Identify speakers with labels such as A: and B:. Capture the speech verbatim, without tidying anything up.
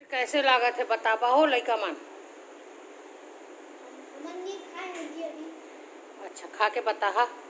A: कैसे लागत है बताबा हो लइका मन।
B: मन नहीं खाए होगी अभी।
A: अच्छा खा के बता हा।